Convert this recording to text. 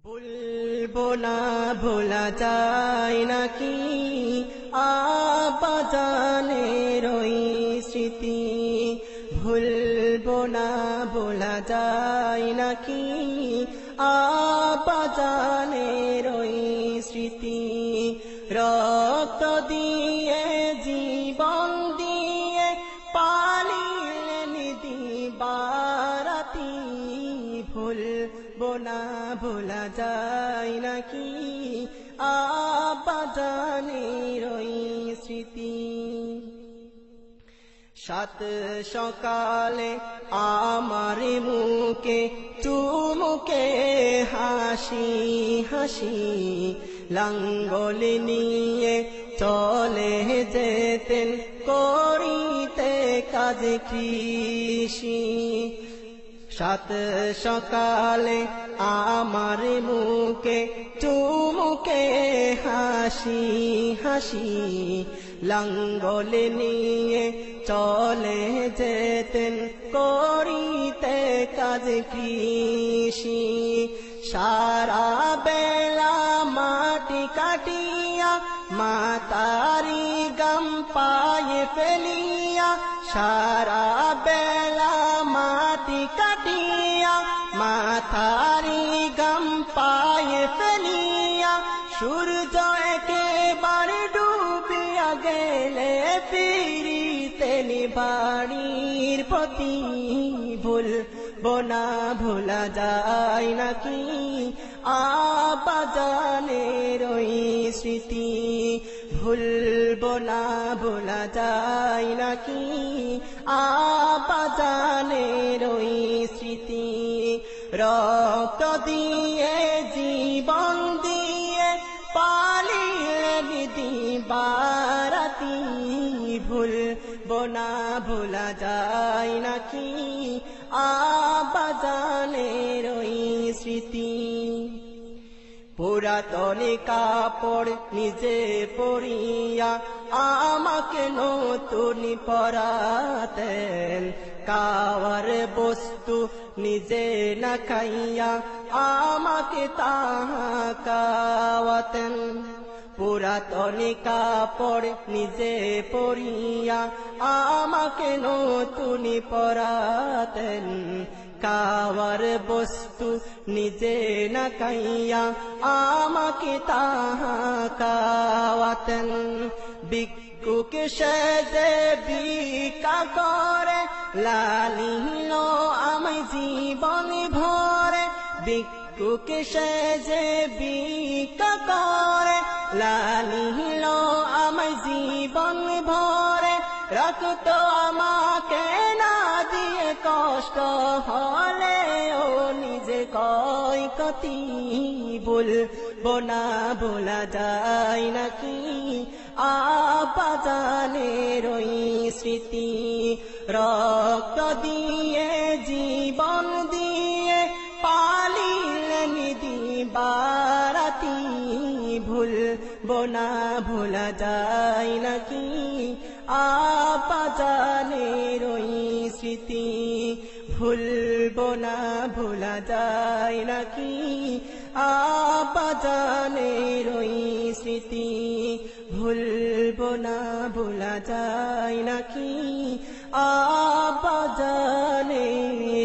ভুলবো না ভোলা যায় নাকি আব্বাজানের ওই স্মৃতি, ভুলবো না ভোলা যায় নাকি আব্বাজানের ওই স্মৃতি। রক্ত দিয়ে জীবন দিয়ে পালিলেন দিবারাতি, ভুলবো না ভোলা যায় নাকি আব্বাজানের ওই স্মৃতি। সাত সকালে আমার মুখে চুমুকে হাসি হাসি, লাঙ্গল নিয়ে চলে যেতেন করিতে কাজ কৃষি। সাত সকালে আমার মুখে চুমুকে হাসি হাসি, লাঙ্গল নিয়ে চলে যেতেন করিতে কাজ কৃষি। সারা বেলা মাটি কাটিয়া মাতারি গাম পায়ে ফেলিয়া, সারা বেলা মাটি কাটিয়া মাথারি গাম পায়ে ফেলিয়া, সূর্য একেবারে ডুবিয়া গেলে ফিরিতেন বাড়ির প্রতি, ভুলবো না ভোলা যায় নাকি আব্বাজানের ওই স্মৃতি, ভুলবো না ভোলা যায় নাকি আব্বাজানের ওই স্মৃতি। রক্ত দিয়ে জীবন দিয়ে পালিলেন দিবারাতি, ভুলবো না ভোলা যায় নাকি আব্বাজানের ওই স্মৃতি। পুরাতন কাপড় নিজে পরিয়া আমাকে নতুন পরাতেন, খাওয়ার বস্তু নিজে না খাইয়া আমাকে তাহা খাওয়াতেন। পুরাতন কাপড় নিজে পরিয়া আমাকে নতুন পরাতেন, খাওয়ার বস্তু নিজে না খাইয়া আমাকে তাহা খাওয়াতেন। ভিক্ষুক সেজে ভিক্ষা করে লালিল আমায় জীবন ভরে, ভিক্ষুক সেজে ভিক্ষা করে লালিল আমায় জীবন ভরে, রাখতো আমাকে না দিয়ে কষ্ট হলে ও নিজে কয় কতি, ভুলবো না ভোলা যায় নাকি আব্বাজানের ওই স্মৃতি। রক্ত দিয়ে জীবন দিয়ে পালিলেন দিবারাতি, ভুলবো না ভোলা যায় নাকি আব্বাজানের ওই স্মৃতি, ভুলবো না ভোলা যায় নাকি আব্বাজানের ওই স্মৃতি, ভুলবো না ভোলা যায় নাকি আব্বাজানের